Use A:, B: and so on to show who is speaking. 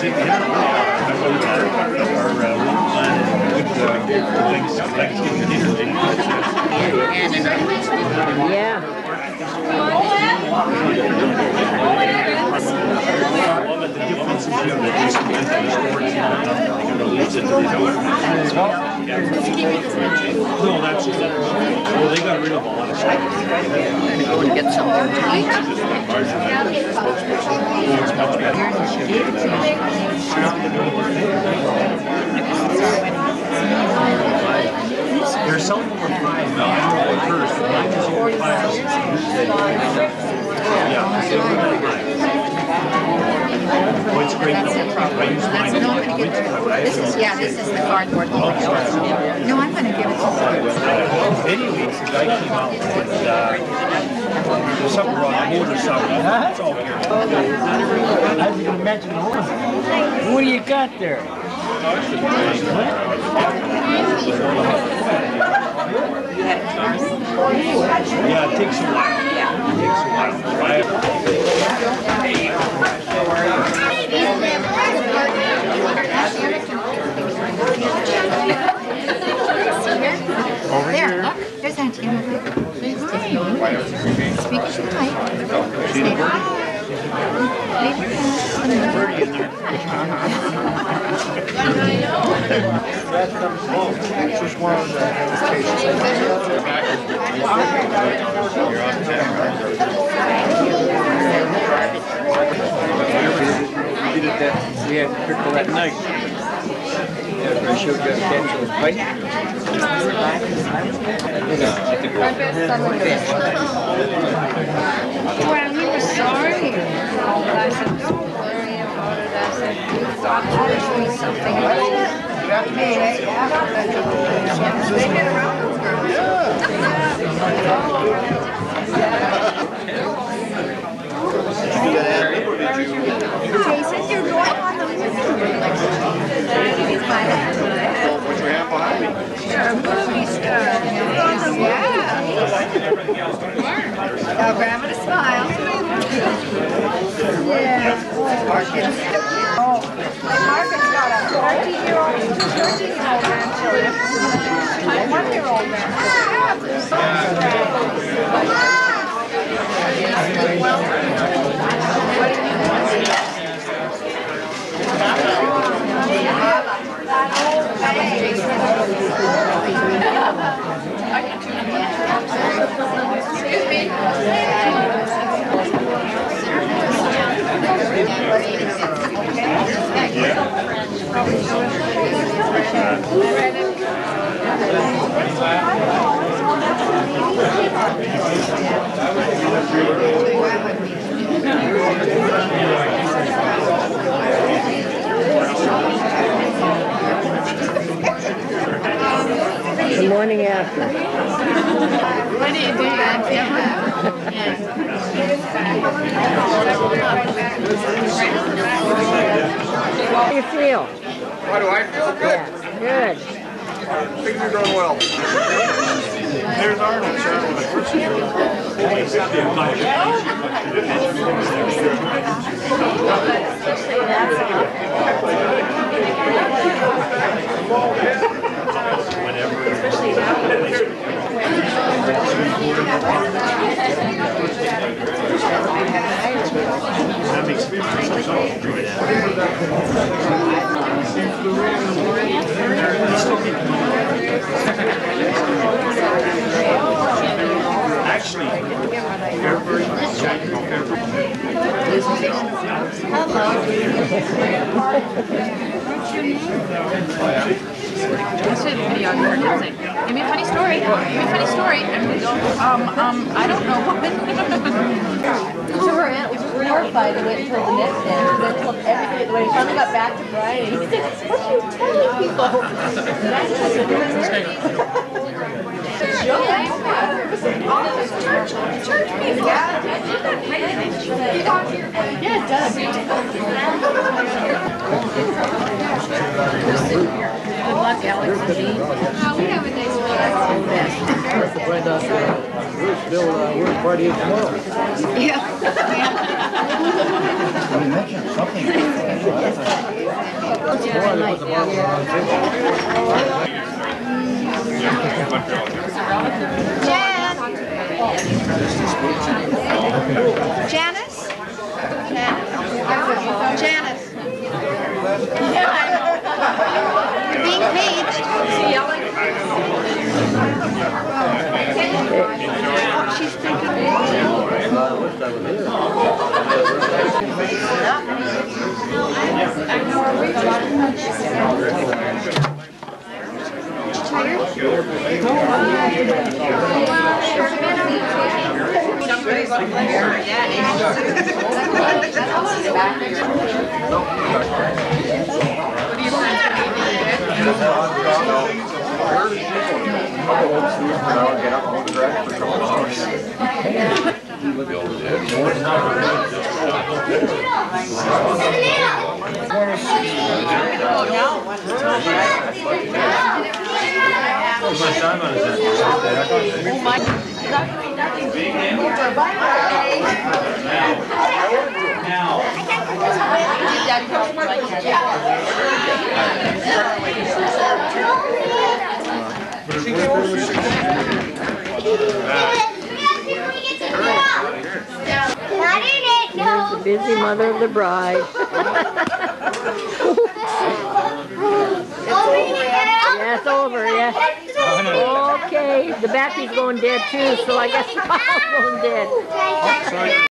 A: No, that's just well, they got rid of a lot of stuff.
B: You want to get something to eat?
A: There's some over $5 first, but mine is over $5. Yeah, oh, it's great though. I use mine in winter.
B: This is the cardboard. No, I'm going to give it to you.
A: Anyways, the guy came out with there's something wrong, the motor something. It's all here.
C: I was going to mention the horse. What do you got there?
A: Yeah, it takes a while. It takes a while.
B: There, look. There's Auntie Emma. Say hi. Speak to the mic. Say hi. Leave your hands.
D: Just one of the invitations. You're on camera. We did that. We had pickle that night. I showed you how to catch those bites.
E: Well, he was sorry. I said, don't worry about it. I said, you thought you were doing something right. They've been around those girls. Jason, you're going on the movie.
D: What you have behind me?
E: You're a movie star. Yeah. Now, Grandma to smile. Yeah. Marcus. Oh, Marcus got a 13-year-old grandchildren. A 1-year-old
F: The morning after.
E: What do you do, Auntie Emma?
F: How do you feel?
D: How do I feel? Good.
F: Good.
D: Things are going well. There's Arnold, sir.
A: That makes me actually, February,
G: This is video of her dancing. Give me a funny story. Give me a funny story. And we go, I don't know.
H: So her aunt was horrified and went told the next dance, and then told everybody. When he finally got back to Brian, he said, "What are you telling people?" Church people. Yeah, it does.
G: Good luck, Alex and Jean.
E: We have a nice
C: We're still, we're partying tomorrow.
E: Yeah.
A: You mentioned something.
B: Janice? Janice. You're being paged. She's thinking.
F: Here's the busy mother of the bride. Yeah, it's over, yeah. Okay, the baby's going dead too, so I guess the mom's going dead.